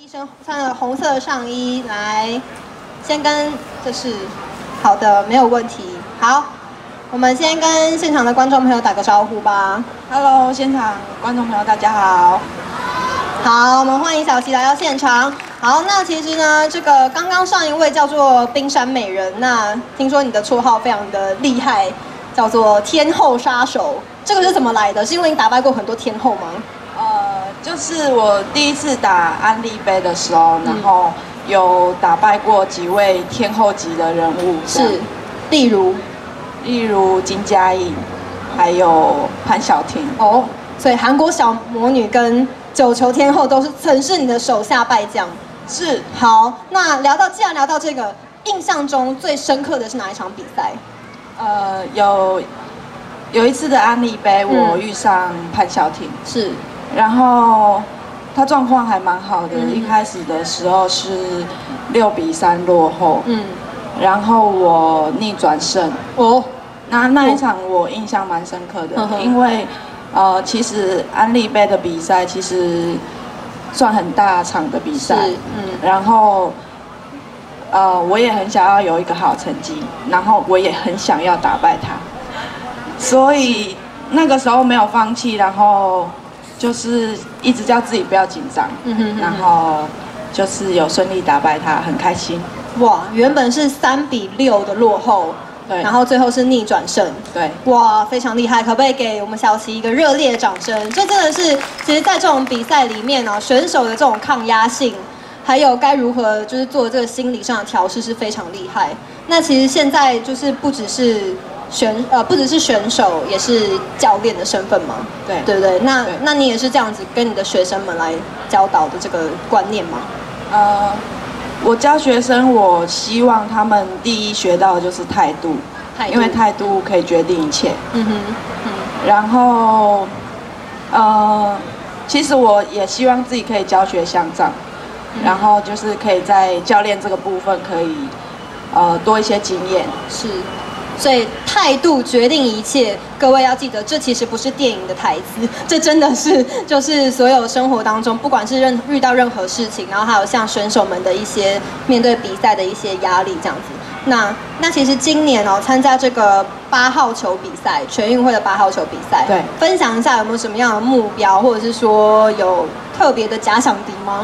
医生穿了红色的上衣来，先跟好的，没有问题。好，我们先跟现场的观众朋友打个招呼吧。 Hello， 现场观众朋友大家好。 好，我们欢迎小琪来到现场。好，那其实呢，这个刚刚上一位叫做冰山美人，那听说你的绰号非常的厉害，叫做天后杀手。这个是怎么来的？是因为你打败过很多天后吗？ 就是我第一次打安利杯的时候，然后有打败过几位天后级的人物， 是，例如金佳颖，还有潘晓婷。 哦，所以韩国小魔女跟九球天后都曾是你的手下败将。 是。 好，那既然聊到这个，印象中最深刻的是哪一场比赛？ 有一次的安利杯，我遇上潘晓婷。 是。 然后他状况还蛮好的，一开始的时候是6-3落后，然后我逆转胜。哦，那一场我印象蛮深刻的，因为其实安利杯的比赛其实算很大场的比赛，然后我也很想要有一个好成绩，然后我也很想要打败他，所以那个时候没有放弃，然后就是一直叫自己不要紧张，然后就是有顺利打败他，很开心。 哇，原本是3-6的落后，对，然后最后是逆转胜， 对， 哇，非常厉害！可不可以给我们小琪一个热烈的掌声？这真的是，其实，在这种比赛里面呢，选手的这种抗压性，还有该如何就是做这个心理上的调试是非常厉害。那其实现在就是不只是选手，也是教练的身份嘛，对不对？那你也是这样子跟你的学生们来教导的这个观念吗？ 我教学生，我希望他们第一学到的就是态度，因为态度可以决定一切。然后其实我也希望自己可以教学相长，然后就是可以在教练这个部分可以多一些经验。是。所以态度决定一切，各位要记得，这其实不是电影的台词，这真的是就是所有生活当中，不管是遇到任何事情，然后还有像选手们的一些面对比赛的一些压力这样子。那其实今年参加这个8号球比赛，全运会的8号球比赛，对，分享一下有没有什么样的目标，或者是说有特别的假想敌吗？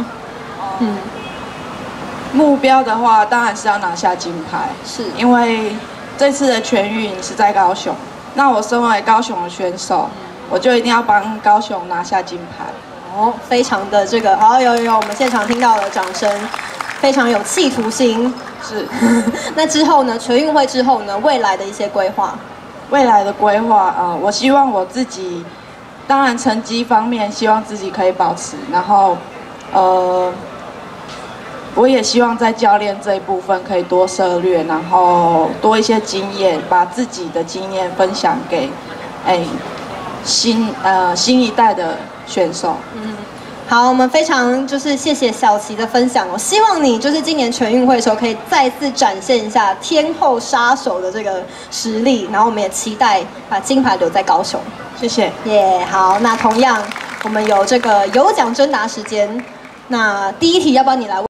目标的话，当然是要拿下金牌，是因为这次的全运是在高雄，那我身为高雄的选手，我就一定要帮高雄拿下金牌。哦，非常的这个，好，有，我们现场听到了掌声，非常有企图心。是。那之后呢？全运会之后呢？未来的一些规划？未来的规划我希望我自己，当然成绩方面希望自己可以保持，然后我也希望在教练这一部分可以多涉略，然后多一些经验，把自己的经验分享给新一代的选手。好，我们非常就是谢谢小琪的分享哦，希望你就是今年全运会的时候可以再次展现一下天后杀手的这个实力，然后我们也期待把金牌留在高雄。谢谢。耶，好，那同样我们有这个有奖征答时间，那第一题要不要你来问？